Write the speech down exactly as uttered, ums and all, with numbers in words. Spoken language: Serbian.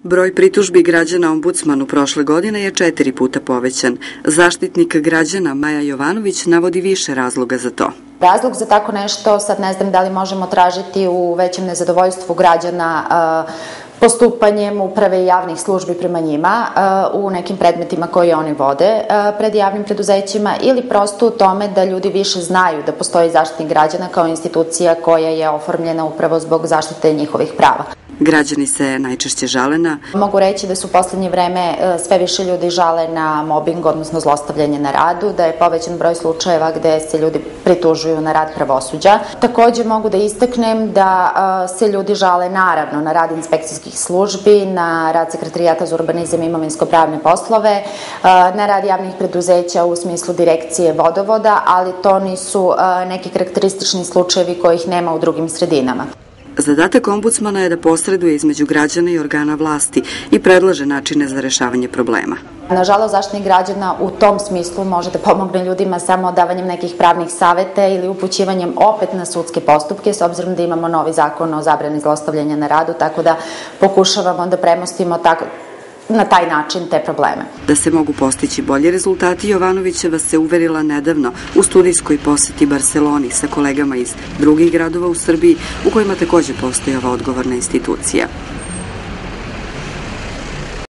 Broj pritužbi građana ombudsmanu prošle godine je četiri puta povećan. Zaštitnik građana Maja Jovanović navodi više razloga za to. Razlog za tako nešto, sad ne znam da li možemo tražiti u većem nezadovoljstvu građana postupanjem uprave i javnih službi prema njima u nekim predmetima koje oni vode pred javnim preduzećima ili prosto u tome da ljudi više znaju da postoji Zaštitnik građana kao institucija koja je oformljena upravo zbog zaštite njihovih prava. Građani se najčešće žale na... Mogu reći da su u poslednje vreme sve više ljudi žale na mobing, odnosno zlostavljanje na radu, da je povećan broj slučajeva gde se ljudi pritužuju na rad pravosuđa. Takođe mogu da istaknem da se ljudi žale naravno na rad inspekcijskih službi, na rad Sekretarijata za urbanizam i imovinsko-pravne poslove, na rad javnih preduzeća u smislu direkcije vodovoda, ali to nisu neki karakteristični slučajevi kojih nema u drugim sredinama. Zadatak ombudsmana je da posreduje između građana i organa vlasti i predlaže načine za rešavanje problema. Nažalost, Zaštitnik građana u tom smislu može da pomogne ljudima samo davanjem nekih pravnih saveta ili upućivanjem opet na sudske postupke, s obzirom da imamo novi zakon o zabrani zlostavljanja na radu, tako da pokušavamo da premostimo tako na taj način te probleme. Da se mogu postići bolji rezultati, Jovanovićeva se uverila nedavno u studijskoj poseti Barseloni sa kolegama iz drugih gradova u Srbiji u kojima takođe postoji ova odgovorna institucija.